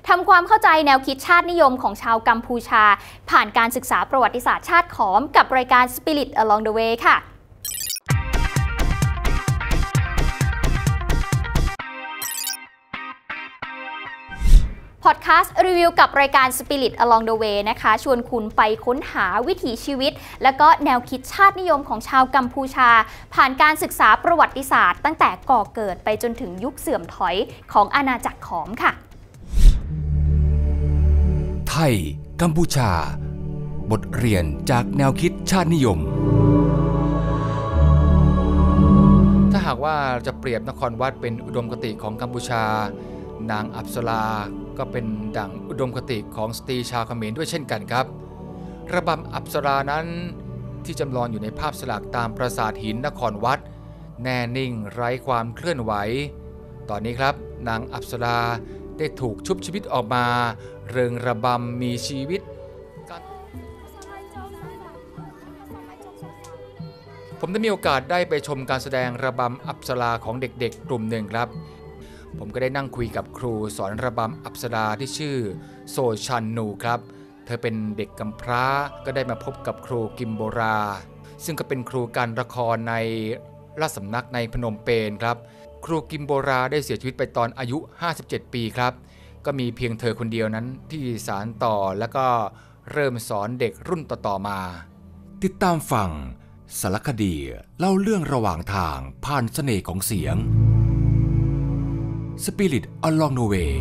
ทำความเข้าใจแนวคิดชาตินิยมของชาวกัมพูชาผ่านการศึกษาประวัติศาสตร์ชาติขอมกับรายการ Spirit Along the Way ค่ะพอดแคสต์รีวิวกับรายการ Spirit Along the Way นะคะชวนคุณไปค้นหาวิถีชีวิตและก็แนวคิดชาตินิยมของชาวกัมพูชาผ่านการศึกษาประวัติศาสตร์ตั้งแต่ก่อเกิดไปจนถึงยุคเสื่อมถอยของอาณาจักรขอมค่ะไทยกัมพูชาบทเรียนจากแนวคิดชาตินิยมถ้าหากว่าจะเปรียบนครวัดเป็นอุดมคติของกัมพูชานางอัปสราก็เป็นดั่งอุดมคติของสตรีชาวเขมรด้วยเช่นกันครับระบำอัปสรานั้นที่จำลองอยู่ในภาพสลักตามปราสาทหินนครวัดแน่นิ่งไร้ความเคลื่อนไหวตอนนี้ครับนางอัปสราได้ถูกชุบชีวิตออกมาเริงระบำมีชีวิตผมได้มีโอกาสได้ไปชมการแสดงระบำอัปสราของเด็กๆกลุ่มหนึ่งครับผมก็ได้นั่งคุยกับครูสอนระบำอัปสราที่ชื่อโซชันนูครับเธอเป็นเด็กกำพร้าก็ได้มาพบกับครูกิมโบราซึ่งก็เป็นครูการละครในราชสำนักในพนมเปญครับครูกิมโบราได้เสียชีวิตไปตอนอายุ57ปีครับก็มีเพียงเธอคนเดียวนั้นที่สานต่อแล้วก็เริ่มสอนเด็กรุ่นต่อๆมาติดตามฟังสารคดีเล่าเรื่องระหว่างทางผ่านเสน่ห์ของเสียงSpirit Along the Way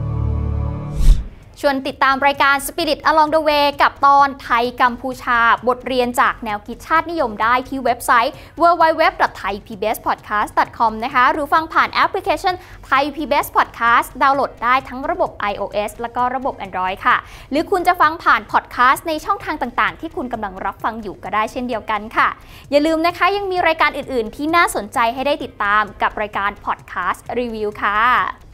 ชวนติดตามรายการ Spirit Along the Way กับตอนไทยกัมพูชาบทเรียนจากแนวคิดชาตินิยมได้ที่เว็บไซต์ www.thaipbspodcast.com นะคะหรือฟังผ่านแอปพลิเคชัน Thai PBS Podcast ดาวน์โหลดได้ทั้งระบบ iOS และก็ระบบ Android ค่ะหรือคุณจะฟังผ่านพอดแคสต์ในช่องทางต่างๆที่คุณกำลังรับฟังอยู่ก็ได้เช่นเดียวกันค่ะอย่าลืมนะคะยังมีรายการอื่นๆที่น่าสนใจให้ได้ติดตามกับรายการพอดแคสต์รีวิวค่ะ